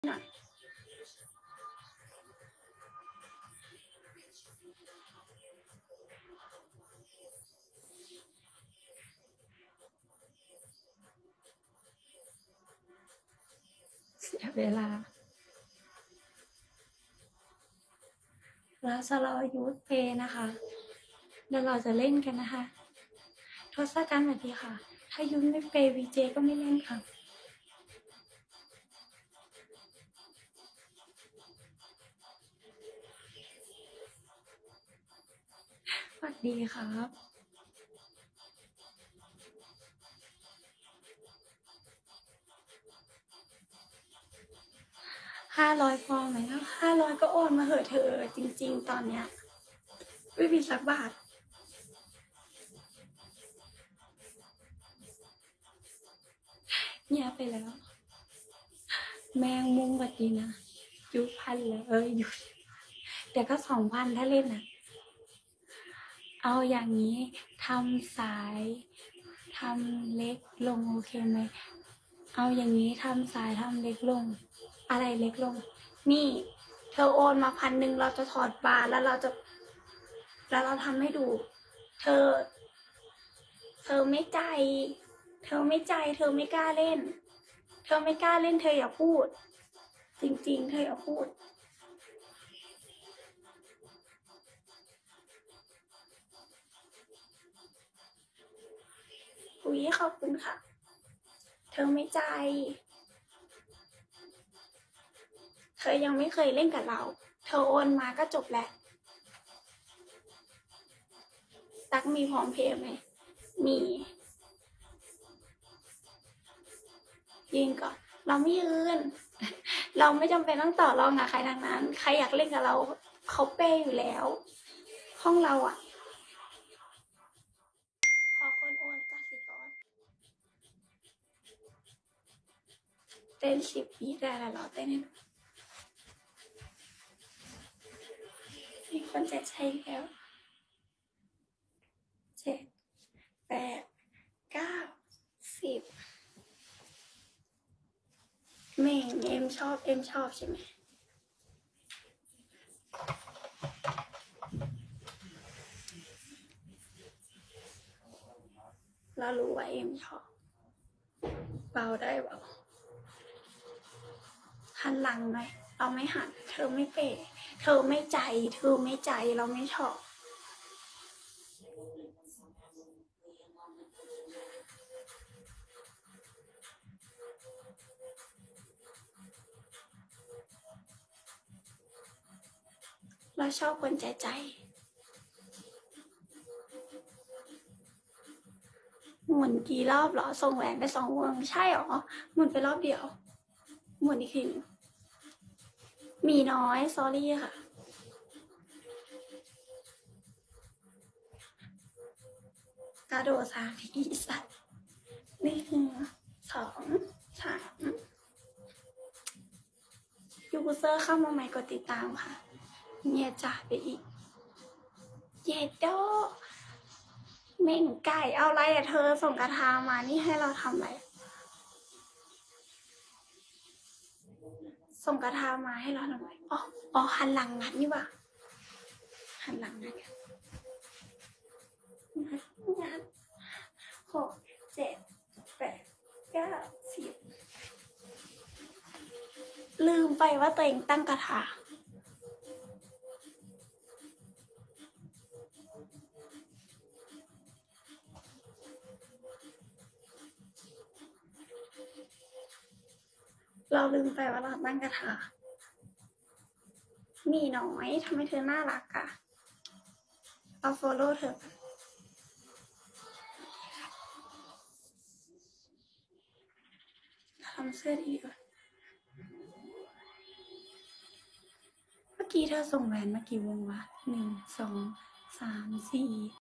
หน่อยเสียเวลาเราจะรอยูทเพย์นะคะแล้วเราจะเล่นกันนะคะทศกัณฐ์สวัสดีค่ะถ้ายูทไม่เพย์วีเจก็ไม่เล่นค่ะสวัสดีครับ500พอไหมนะ500ก็โอนมาเหอะเธอจริงๆตอนเนี้ยไม่มีสักบาทเงียบไปแล้วแมงมุมสวัสดีนะยุพันเลยหยุดเดี๋ยวก็2,000ถ้าเล่นนะเอาอย่างนี้ทำสายทำเล็กลงโอเคไหมเอาอย่างนี้ทำสายทำเล็กลงอะไรเล็กลงนี่เธอโอนมา1,000เราจะถอดบาร์แล้วเราทำให้ดู เธอไม่ใจเธอไม่ใจเธอไม่กล้าเล่นเธอไม่กล้าเล่นเธออย่าพูดจริงๆเธออย่าพูดอุ๊ยขอบคุณค่ะเธอไม่ใจเธอยังไม่เคยเล่นกับเราเธอโอนมาก็จบแล้วตักมีพร้อมเพย์ไหมมียืนก่อนเราไม่ยืนเราไม่จำเป็นต้องต่อรองกับใครทั้งนั้นใครอยากเล่นกับเราเขาเป้อยู่แล้วห้องเราอ่ะขอคนโอนกสิกรเต้น10 ปีได้แล้วเหรอเต้นมีคนจะใช้แล้ว7 8 9 10เม่งเอ็มชอบใช่ไหมเรารู้ว่าเอ็มชอบเบาได้เบาหันหลังหน่อยเราไม่หันเธอไม่เป๋เธอไม่ใจเราไม่ชอบเราชอบคนใจหมุนกี่รอบเหรอส่งแหวนไป2 วงใช่หรอหมุนไปรอบเดียวหมุนอีกทีมีน้อยซอรี่ค่ะกระโดด3 ทีสัตว์1 2 3ยูเซอร์เข้ามาใหม่กดติดตามค่ะเงียจ่าไปอีกเย็ดโดเม่งไก่เอาอะไรอะเธอส่งกระทามานี่ให้เราทำอะไรส่งกระทามาให้เราทำไมอ๋อหันหลังนัดนี่ว่าหันหลังนัด6 7 8 9 10ลืมไปว่าตัวเองตั้งกระทาเราลืมไปว่าเราตั้งกระทามีน้อยทำไมเธอน่ารักอะเอา follow เธอทำเสื้อดีกว่าเมื่อกี้เธอส่งแหวนมากี่วงวะ1 2 3 4